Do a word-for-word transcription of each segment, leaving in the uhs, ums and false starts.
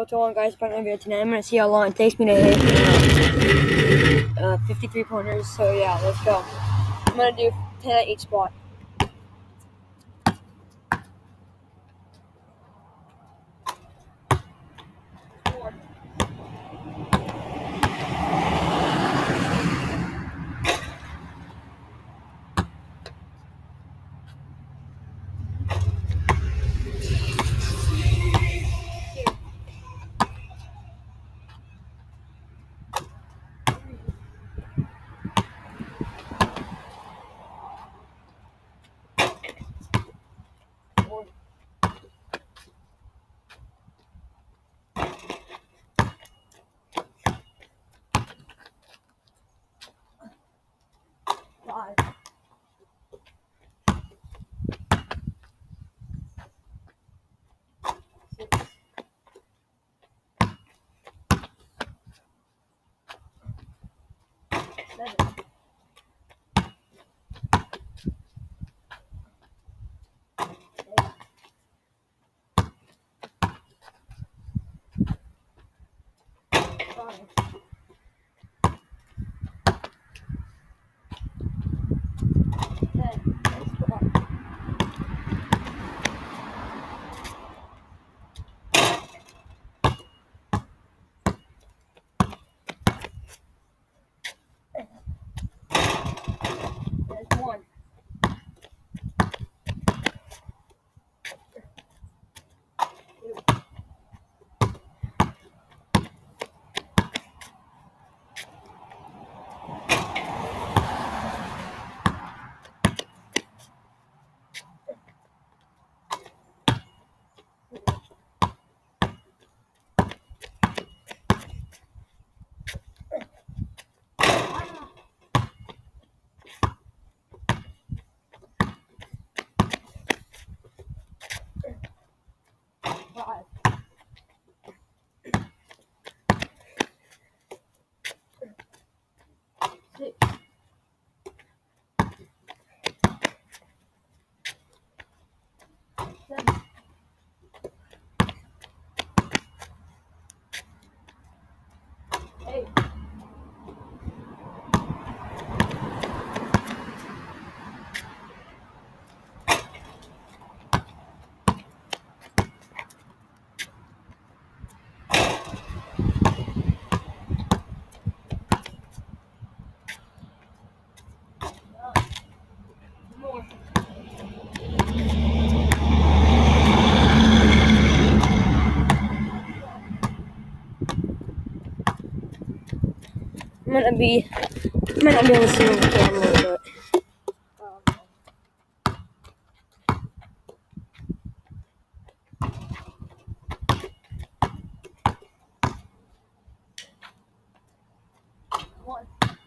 What's going on, guys? Part of my video today. I'm gonna see how long it takes me to hit uh, fifty-three pointers. So yeah, let's go. I'm gonna do ten at each spot. Four. Four. Five. Six. Seven. Five. Ten. Next spot. There's one. Two. Five. Six. Seven. Eight. More. I'm gonna be, I might not be able to see on the camera, but one.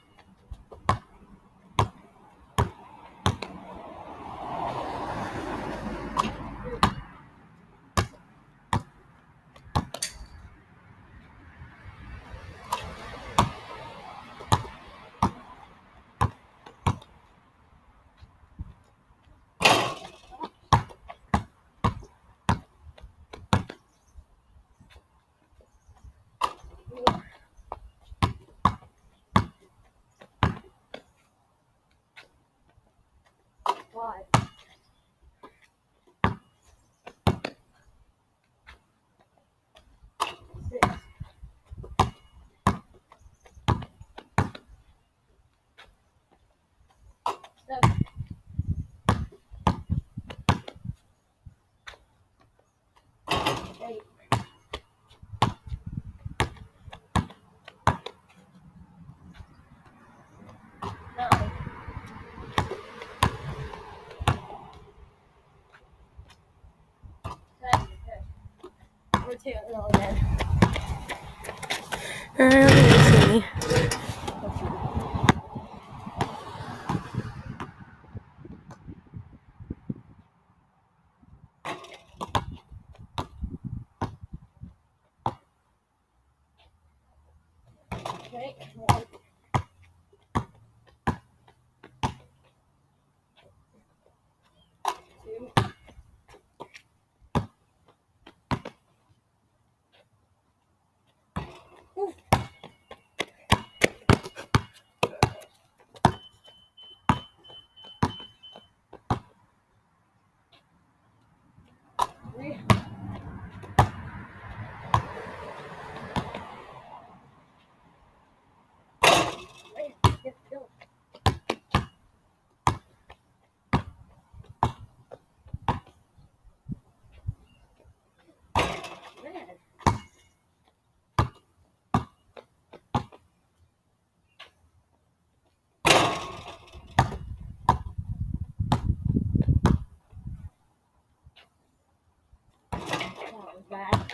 Five. Six. Seven. Eight. Nine. Ten. Okay. We're taking it all again. Uh, let me see. Okay. One. Two. Ooh. Three. Wait, get go. Man. That was bad.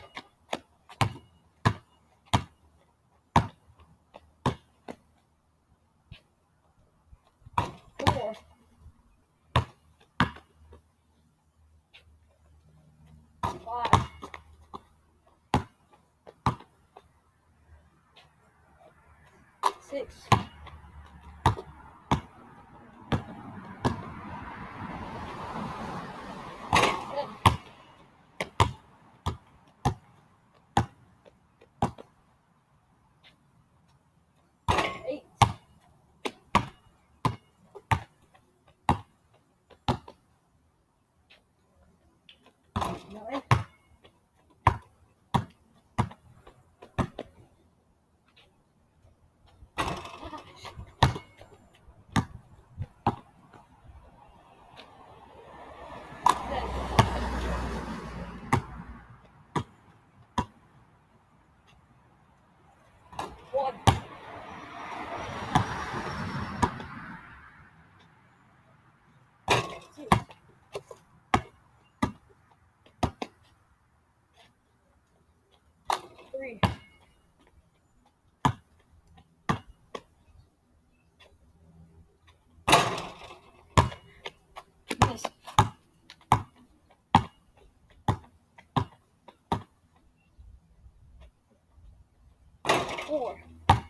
Four. Five. Six. Seven. Eight. Nine. One. Two. Three. Miss. Four.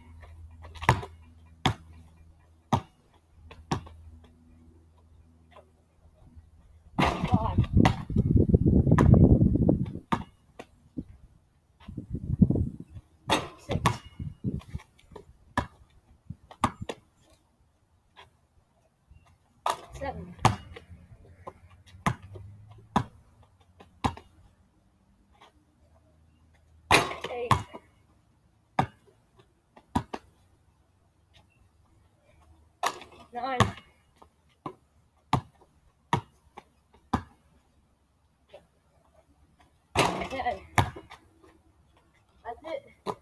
Five. Six. Seven. Eight. Nine. Ten. That's it.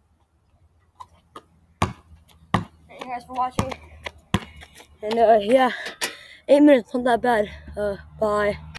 Thank you guys for watching. And uh, yeah, eight minutes, not that bad. Uh, bye.